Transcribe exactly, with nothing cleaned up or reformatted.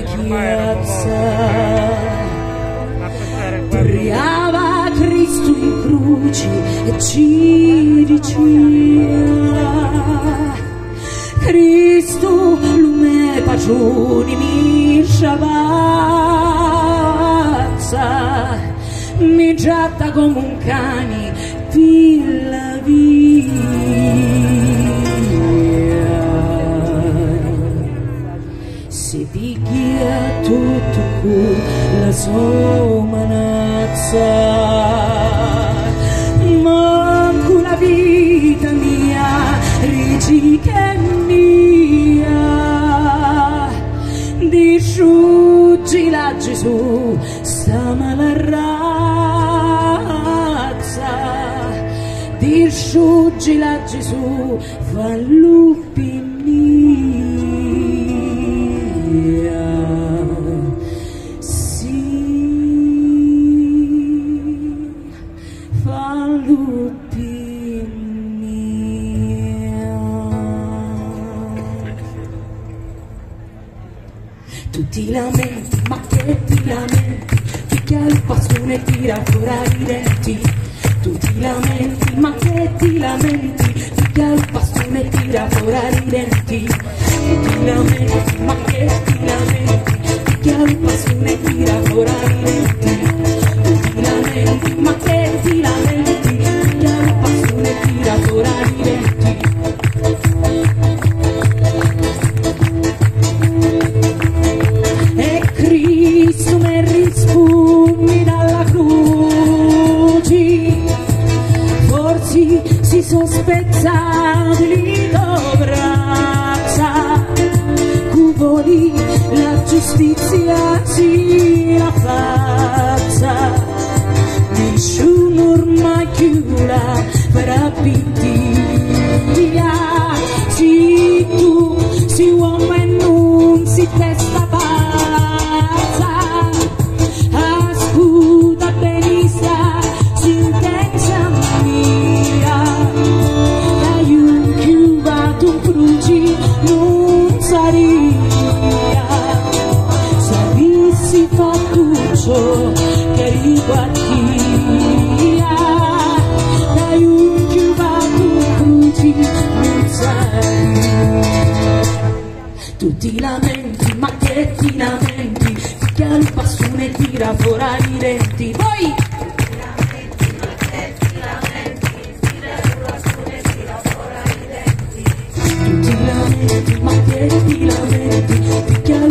chiazza, briava Cristo in croce e ci diceva: Cristo lume pagioni mi sciavazza, mi giatta come un cane per la via. Si picchia tutto con la sua manazza, manco la vita mia rigi che mia, disciuggi la Gesù sta mala razza, disciuggi la Gesù fa lupi mia, sì, fa lupi mia. Tu ti lamenti, ma che ti lamenti? Picchia il bastone e tira fuori i denti. Tu ti lamenti, ma che ti lamenti? Picchia il bastone e tira fuori i denti. Tu ti lamenti, ma che ti lamenti? Picchia il bastone e tira fuori i denti. Tu ti lamenti, ma che ti lamenti? Picchia il bastone e tira fuori i denti. E Cristo mi rispugni dalla croce, forse si sono spezzati le tue braccia, cuvoli la giustizia si la faccia, nessuno ormai chiuda per abitare, se tu si uomo e non si testa pazza, ascolta benissimo sentenza mia, io chiudato un cruci non saria, se avessi fatto ciò che riguardia, io chiudato un cruci non saria. Tu ti lamenti, ma che ti lamenti? Picchia il bastone e tira fuori i denti. Poi! Tu ti lamenti, ma che ti lamenti? Picchia